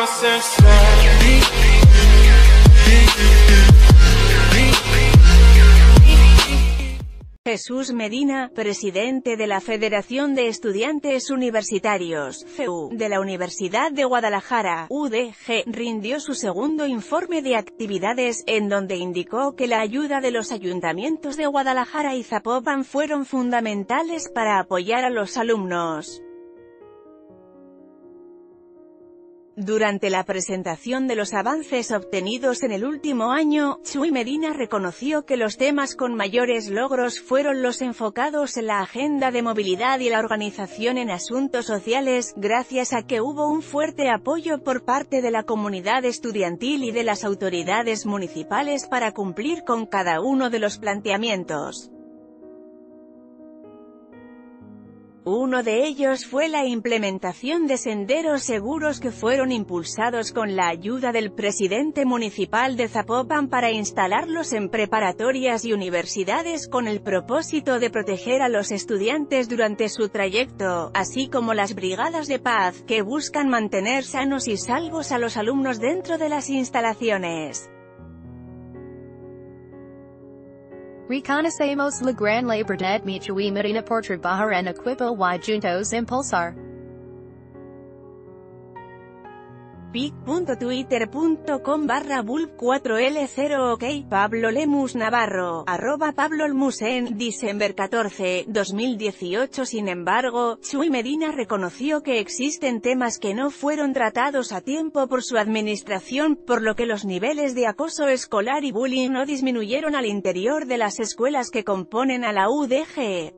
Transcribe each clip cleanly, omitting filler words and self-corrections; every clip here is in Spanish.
Jesús Medina, presidente de la Federación de Estudiantes Universitarios, FEU, de la Universidad de Guadalajara, UDG, rindió su segundo informe de actividades, en donde indicó que la ayuda de los ayuntamientos de Guadalajara y Zapopan fueron fundamentales para apoyar a los alumnos. Durante la presentación de los avances obtenidos en el último año, Chuy Medina reconoció que los temas con mayores logros fueron los enfocados en la agenda de movilidad y la organización en asuntos sociales, gracias a que hubo un fuerte apoyo por parte de la comunidad estudiantil y de las autoridades municipales para cumplir con cada uno de los planteamientos. Uno de ellos fue la implementación de senderos seguros que fueron impulsados con la ayuda del presidente municipal de Zapopan para instalarlos en preparatorias y universidades con el propósito de proteger a los estudiantes durante su trayecto, así como las brigadas de paz, que buscan mantener sanos y salvos a los alumnos dentro de las instalaciones. Reconocemos la gran libertad de Chuy Medina por trabajar en equipo y juntos impulsar. pic.twitter.com/bulb4l0ok Pablo Lemus Navarro, @PabloLmusen, December 14, 2018. Sin embargo, Chuy Medina reconoció que existen temas que no fueron tratados a tiempo por su administración, por lo que los niveles de acoso escolar y bullying no disminuyeron al interior de las escuelas que componen a la UDG.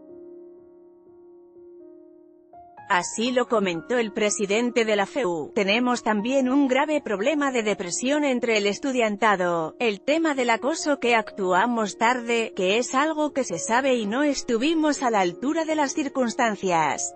Así lo comentó el presidente de la FEU. Tenemos también un grave problema de depresión entre el estudiantado, el tema del acoso, que actuamos tarde, que es algo que se sabe y no estuvimos a la altura de las circunstancias.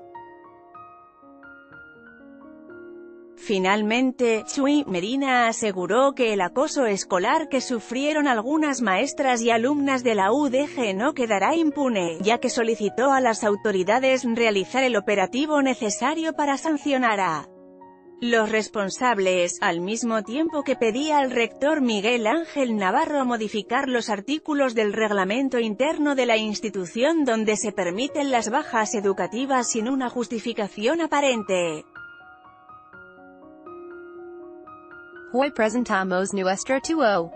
Finalmente, Chuy Medina aseguró que el acoso escolar que sufrieron algunas maestras y alumnas de la UDG no quedará impune, ya que solicitó a las autoridades realizar el operativo necesario para sancionar a los responsables, al mismo tiempo que pedía al rector Miguel Ángel Navarro modificar los artículos del reglamento interno de la institución donde se permiten las bajas educativas sin una justificación aparente. Hoy presentamos nuestro tuo.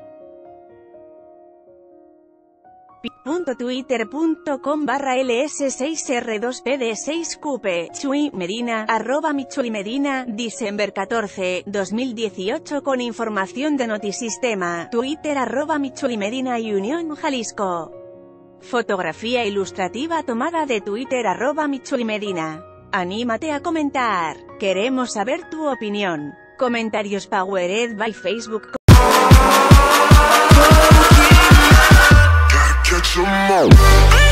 pic.twitter.com/ls6r2pd6cupe Chuy Medina, @michuymedina, December 14, 2018. Con información de Notisistema, Twitter @michuymedina y Unión Jalisco. Fotografía ilustrativa tomada de Twitter @michuymedina. Anímate a comentar. Queremos saber tu opinión. Comentarios powered by Facebook. Gotta catch 'em all.